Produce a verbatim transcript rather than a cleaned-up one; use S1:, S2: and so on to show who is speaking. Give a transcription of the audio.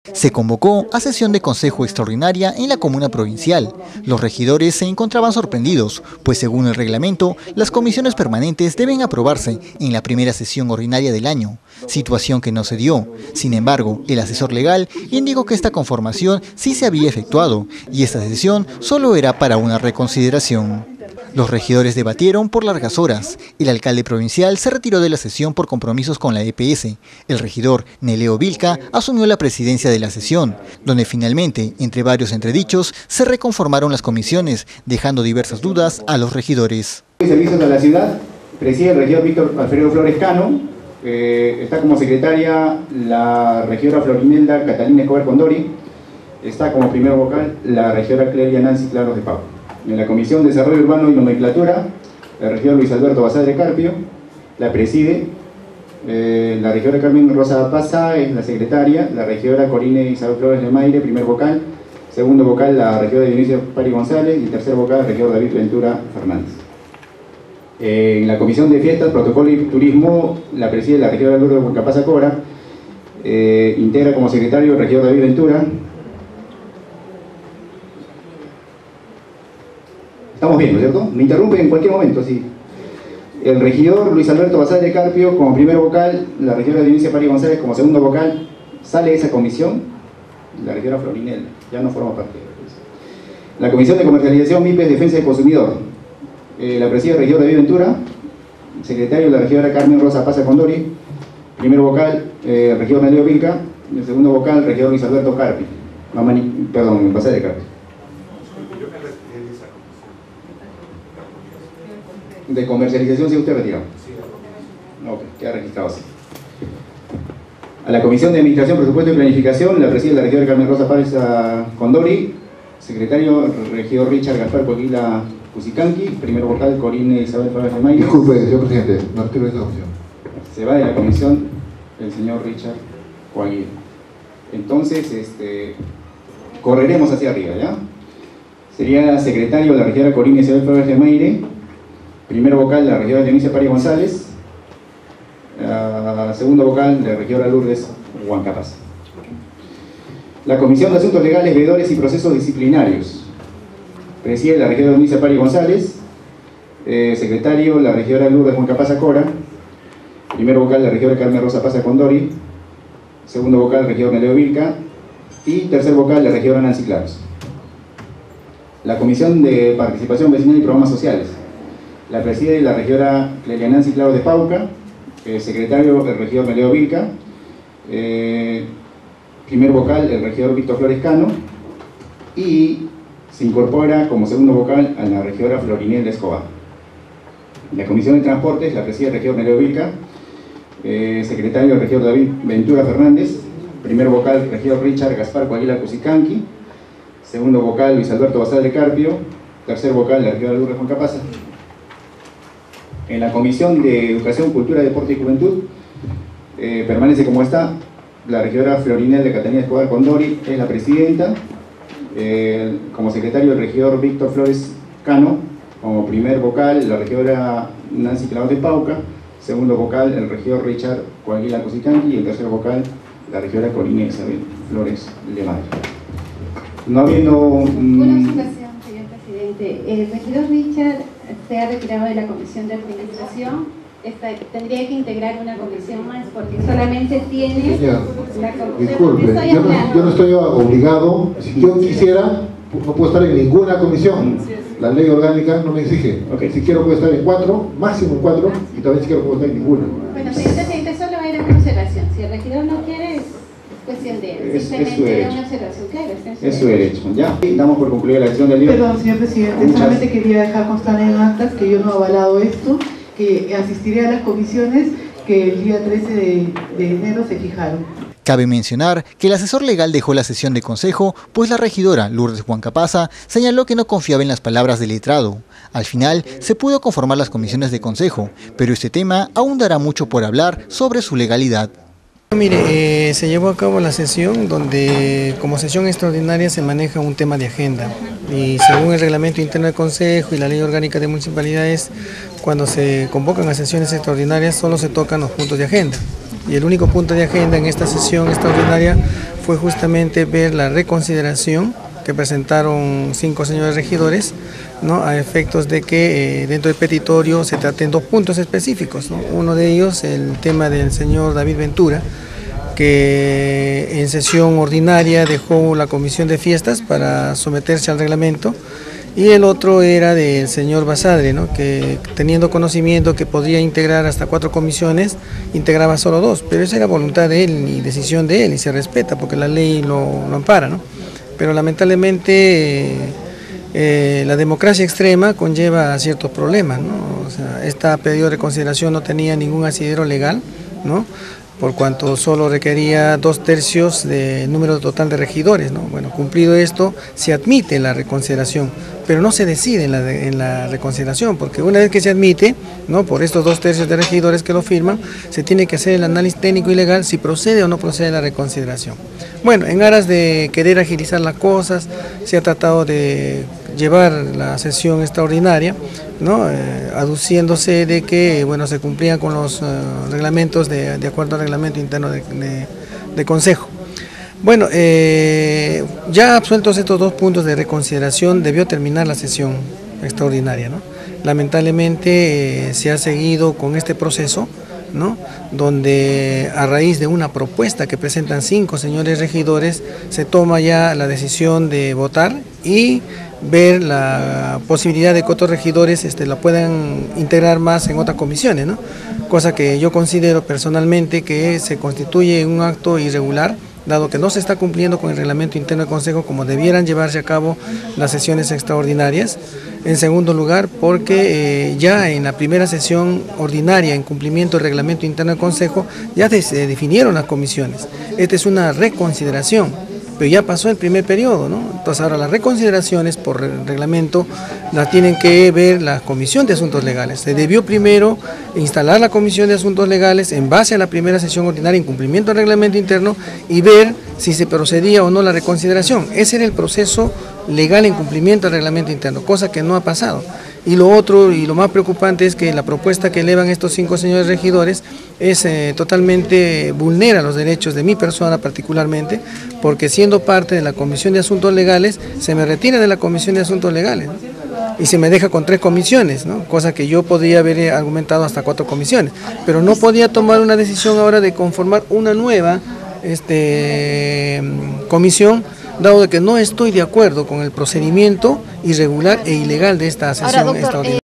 S1: Se convocó a sesión de consejo extraordinaria en la comuna provincial. Los regidores se encontraban sorprendidos, pues según el reglamento, las comisiones permanentes deben aprobarse en la primera sesión ordinaria del año, situación que no se dio. Sin embargo, el asesor legal indicó que esta conformación sí se había efectuado y esta sesión solo era para una reconsideración. Los regidores debatieron por largas horas. El alcalde provincial se retiró de la sesión por compromisos con la E P S. El regidor Neleo Vilca asumió la presidencia de la sesión, donde finalmente, entre varios entredichos, se reconformaron las comisiones, dejando diversas dudas a los regidores.
S2: Servicios de la ciudad, preside el regidor Víctor Alfredo Flores Cano, eh, está como secretaria la regidora Florinelda Catalina Escobar Condori, está como primer vocal la regidora Clelia Nancy Claros de Pau. En la Comisión de Desarrollo Urbano y Nomenclatura, el regidor Luis Alberto Basadre Carpio, la preside, eh, la regidora Carmen Rosa Paza es la secretaria, la regidora Corine Isabel Flores Lemaire, primer vocal, segundo vocal la regidora Dionisio Pari González y tercer vocal el regidor David Ventura Fernández. Eh, en la Comisión de Fiestas, Protocolo y Turismo, la preside la regidora Lourdes Huancapaza Cora, eh, integra como secretario el regidor David Ventura. Estamos bien, ¿no es cierto? Me interrumpe en cualquier momento, sí. El regidor Luis Alberto Basadre Carpio como primer vocal, la regidora Dionisio Pari González como segundo vocal, sale de esa comisión, la regidora Florinelda, ya no forma parte de la comisión. La Comisión de Comercialización, M I P E S, Defensa del Consumidor, eh, la preside el regidor David Ventura, secretario la regidora Carmen Rosa Paza Condori, primer vocal, eh, el regidor Neleo Vilca, y el segundo vocal, el regidor Luis Alberto Carpio, Mamani, perdón, Basadre Carpio. De comercialización, si usted retiró. Ok, queda registrado así. A la Comisión de Administración, Presupuesto y Planificación, la preside la regidora Carmen Rosa Párez Condori, secretario regidor Richard Gaspar Coahuila Cusicanqui, primer vocal Corine Isabel Flores de Mayo.
S3: Disculpe, señor presidente, no retiro esa opción.
S2: Se va de la comisión el señor Richard Coahuila. Entonces, este, correremos hacia arriba, ¿ya? Sería secretario la regidora Corine Isabel Flores de Maire, primer vocal la regidora Dionisio Pari González, uh, segundo vocal la regidora Lourdes Huancapaza. La Comisión de Asuntos Legales, Veedores y Procesos Disciplinarios, preside la regidora Dionisio Pari González, eh, secretario la regidora Lourdes Huancapaza Cora, primer vocal la regidora Carmen Rosa Paza Condori, segundo vocal el regidor Neleo Vilca y tercer vocal la regidora Nancy Claros. La Comisión de Participación Vecinal y Programas Sociales, la preside la regidora Clelia Nancy Claros de Pauca, eh, secretario el regidor Neleo Vilca, eh, primer vocal el regidor Víctor Flores Cano y se incorpora como segundo vocal a la regidora Florinelda Escobar. La Comisión de Transportes la preside el regidor Neleo Vilca, eh, secretario el regidor David Ventura Fernández, primer vocal el regidor Richard Gaspar Coahuila Cusicanqui, segundo vocal Luis Alberto Basadre Carpio, tercer vocal la regidora Lourdes Huancapaza. En la Comisión de Educación, Cultura, Deporte y Juventud, eh, permanece como está la regidora Florinelda Catalina Escobar Condori, es la presidenta, eh, como secretario el regidor Víctor Flores Cano, como primer vocal la regidora Nancy Claros de Pauca, segundo vocal el regidor Richard Coahuila Cusicanqui y el tercer vocal la regidora Corine Isabel Flores Lemaire. No habiendo... Um,
S4: Una observación, señor presidente. El regidor Richard se ha retirado de la Comisión de Administración. Esta, tendría que integrar una comisión más porque solamente tiene
S3: Señor,
S4: la comisión.
S3: disculpe, yo no, yo no estoy obligado. Si yo quisiera, no puedo estar en ninguna comisión. La ley orgánica no me exige. Okay. Si quiero puedo estar en cuatro, máximo en cuatro, y también si quiero puedo estar en ninguna.
S4: Bueno, señor presidente, solo era una observación. Si el regidor no quiere, es cuestión de él. Simplemente era una observación. Claro, es,
S2: es su derecho. Ya, damos por concluida la sesión del día.
S5: Perdón, señor presidente,
S2: Muchas...
S5: solamente quería dejar constar en actas que yo no he avalado esto, que asistiré a las comisiones que el día trece de, de enero se fijaron.
S1: Cabe mencionar que el asesor legal dejó la sesión de consejo, pues la regidora Lourdes Huancapaza señaló que no confiaba en las palabras del letrado. Al final se pudo conformar las comisiones de consejo, pero este tema aún dará mucho por hablar sobre su legalidad.
S6: Mire, eh, se llevó a cabo la sesión donde como sesión extraordinaria se maneja un tema de agenda y según el reglamento interno del Consejo y la ley orgánica de municipalidades, cuando se convocan a sesiones extraordinarias solo se tocan los puntos de agenda. Y el único punto de agenda en esta sesión extraordinaria fue justamente ver la reconsideración que presentaron cinco señores regidores, ¿no?, a efectos de que eh, dentro del petitorio se traten dos puntos específicos, ¿no? Uno de ellos, el tema del señor David Ventura, que en sesión ordinaria dejó la comisión de fiestas para someterse al reglamento, y el otro era del señor Basadre, ¿no?, que teniendo conocimiento que podría integrar hasta cuatro comisiones, integraba solo dos, pero esa era voluntad de él y decisión de él, y se respeta porque la ley lo, lo ampara, ¿no? Pero lamentablemente eh, eh, la democracia extrema conlleva ciertos problemas, ¿no? O sea, esta pedido de reconsideración no tenía ningún asidero legal, ¿no?, por cuanto solo requería dos tercios del número total de regidores, ¿no? Bueno, cumplido esto, se admite la reconsideración, pero no se decide en la, de, en la reconsideración, porque una vez que se admite, ¿no?, por estos dos tercios de regidores que lo firman, se tiene que hacer el análisis técnico y legal si procede o no procede la reconsideración. Bueno, en aras de querer agilizar las cosas, se ha tratado de llevar la sesión extraordinaria, ¿no?, eh, aduciéndose de que, bueno, se cumplían con los eh, reglamentos de, de acuerdo al reglamento interno de, de, de Consejo. Bueno, eh, ya absueltos estos dos puntos de reconsideración, debió terminar la sesión extraordinaria, ¿no? Lamentablemente eh, se ha seguido con este proceso, ¿no?, donde a raíz de una propuesta que presentan cinco señores regidores, se toma ya la decisión de votar y ver la posibilidad de que otros regidores este, la puedan integrar más en otras comisiones, ¿no?, cosa que yo considero personalmente que se constituye un acto irregular, dado que no se está cumpliendo con el reglamento interno del Consejo como debieran llevarse a cabo las sesiones extraordinarias. En segundo lugar, porque eh, ya en la primera sesión ordinaria, en cumplimiento del reglamento interno del Consejo, ya se definieron las comisiones. Esta es una reconsideración, pero ya pasó el primer periodo, ¿no? Entonces ahora las reconsideraciones por reglamento las tienen que ver la Comisión de Asuntos Legales. Se debió primero instalar la Comisión de Asuntos Legales en base a la primera sesión ordinaria en cumplimiento del reglamento interno y ver si se procedía o no la reconsideración. Ese era el proceso legal en cumplimiento del reglamento interno, cosa que no ha pasado. Y lo otro y lo más preocupante es que la propuesta que elevan estos cinco señores regidores es eh, totalmente vulnera los derechos de mi persona particularmente, porque siendo parte de la Comisión de Asuntos Legales, se me retira de la Comisión de Asuntos Legales, ¿no?, y se me deja con tres comisiones, ¿no?, cosa que yo podría haber argumentado hasta cuatro comisiones, pero no podía tomar una decisión ahora de conformar una nueva este, comisión, dado de que no estoy de acuerdo con el procedimiento irregular e ilegal de esta sesión extraordinaria.